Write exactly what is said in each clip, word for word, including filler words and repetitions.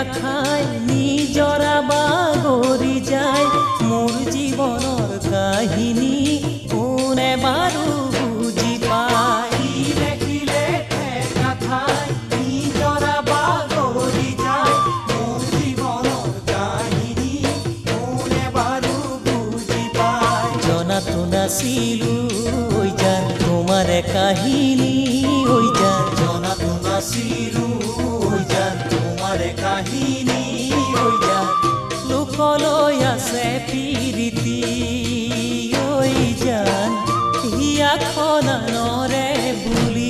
খাই নিজৰা বাগৰি যায় মোৰ জীৱনৰ কাহিনী কোনে বাৰু বুজি পায় দেখিলে ঠেকা খাই নিজৰা বাগৰি যায় মোৰ জীৱনৰ কাহিনী কোনে বাৰু বুজি পায় জনাতো নাছিলো ঐ জান তোমাৰ কাহিনী ঐ জান জনাতো নাছিলো ঐ জান তোমাৰ কাহিনী ঐ জান লোকলৈ আছে প্ৰীতি ঐ জান হিয়া খনানৰে বুলি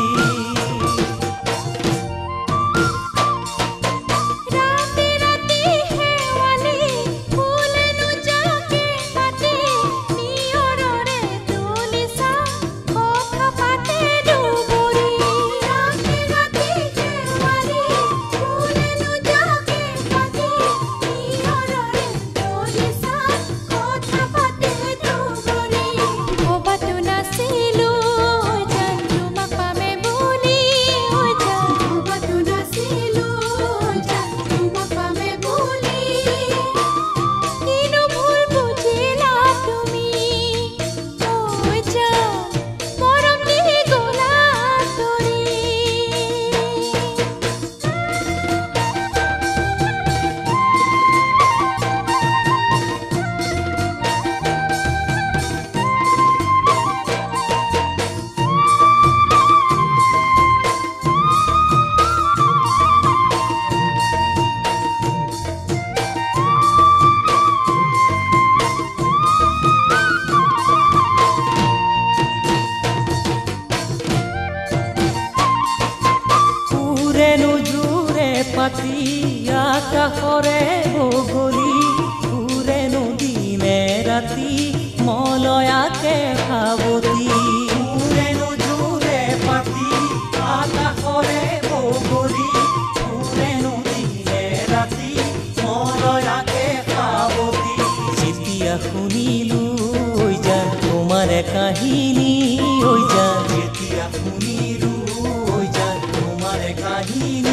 পাতি আকাশৰে বগলী উৰে নদীনে ৰাতি মলয়াকে সাৱতি উৰে নদীৰে পাতি আকাশৰে বগলী উৰে নদীনে ৰাতি মলয়াকে সাৱতি যেতিয়া শুনিলো ঐ জান তোমাৰ কাহিনী ঐ জান যেতিয়া শুনিলো ঐ জান তোমাৰ কাহিনী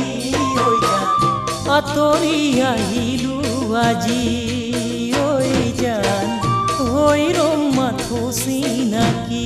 আতৰি আহিলো আজি ঐ জান হৈ ৰম মাথো চিনাকি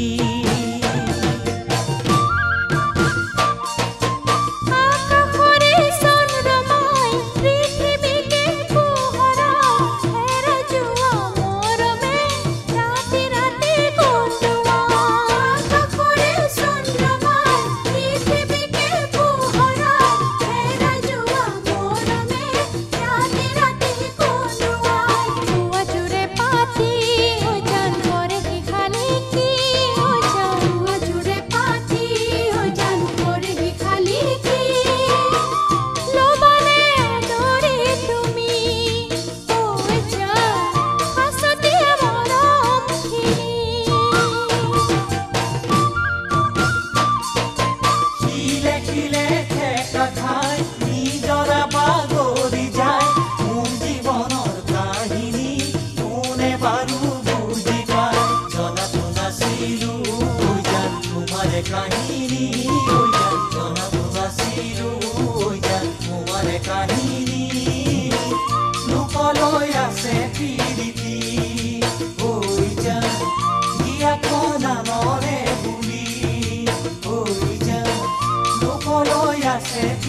কাহিনী ঐ জান জনাতো নাছিলো ঐ জান তোমাৰ কাহিনী লোকলৈ আছে প্ৰীতি ঐ জান হিয়া খনানৰে বুলি ঐ জান লোকলৈ আছে